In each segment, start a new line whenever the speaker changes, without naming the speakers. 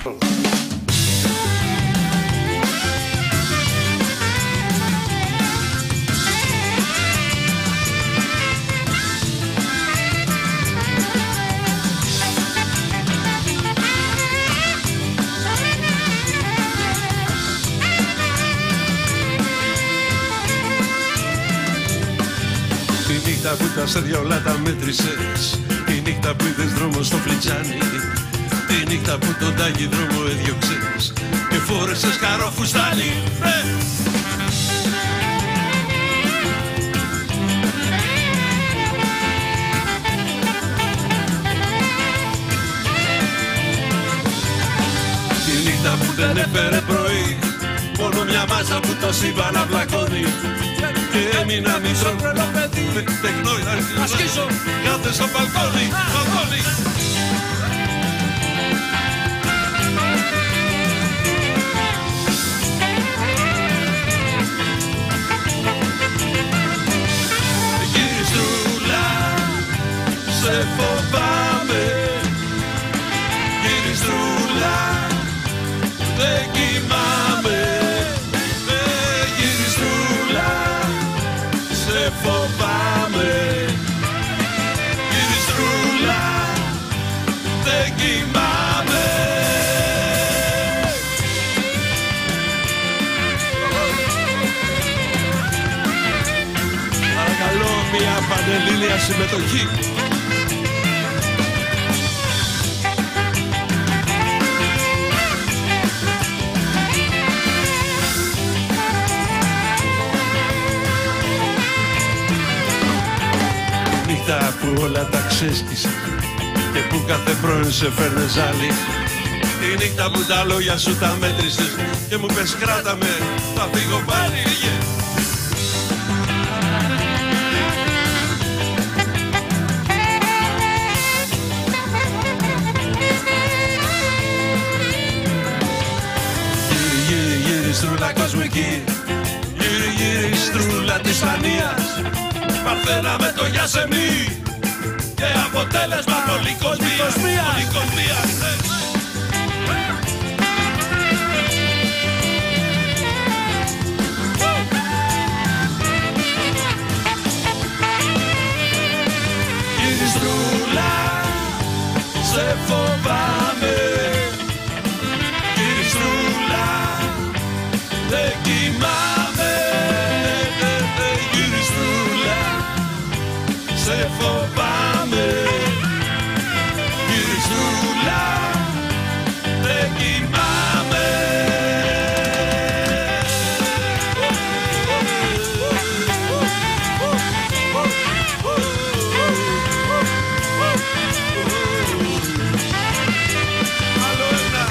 Τη νύχτα που τα αστέρια όλα τα μέτρησες, τη νύχτα που είδες δρόμο στο φλιτζάνι, τη νύχτα που τον τάγι δρόμο έδιωξες και φόρεσες καρόφουστάνι. Τη νύχτα που δεν έφερε πρωί, μόνο μια μάζα που το σύμπαν να βλακώνει και έμεινα μισό τρελό παιδί τεχνό να σκίσω κάθε στο μπαλκόνι, μπαλκόνι. Γυριστρούλα, σε φοβάμαι, γυριστρούλα, δεν κοιμάμαι. Σε φοβάμαι, γυριστρούλα, δεν κοιμάμαι. Παρακαλώ μια πανελλήνια συμμετοχή. Που όλα τα ξέσκησα και που κάθε πρώην σε φέρνες άλλη. Τη νύχτα που τα λόγια σου τα μέτρησες και μου πες κράτα με, θα φύγω πάλι. Γυριστρούλα κοσμική, γυριστρούλα της Φανίας, Παρθένα με το για σε μη και αποτέλεσμα πολυκοσμίας. Γυριστρούλα, σε φοβάμαι, γυριστρούλα, δεν κοιμάμαι. Σε φοβάμαι, γυριστρούλα, δεν κοιμάμαι. Άλλο ένα.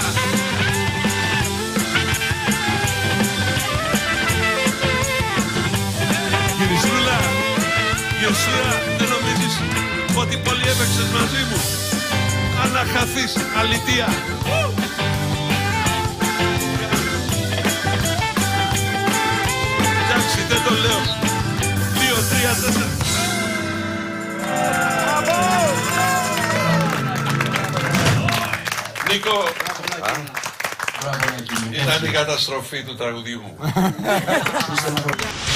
Γυριστρούλα, γυριστρούλα, δεν νομίζεις ότι πολύ έπαιξες μαζί μου? Αν να χαθείς, αλητία. Εντάξει, δεν το λέω. 2, 3, 4. Νίκο, ήταν η καταστροφή του τραγουδιού μου.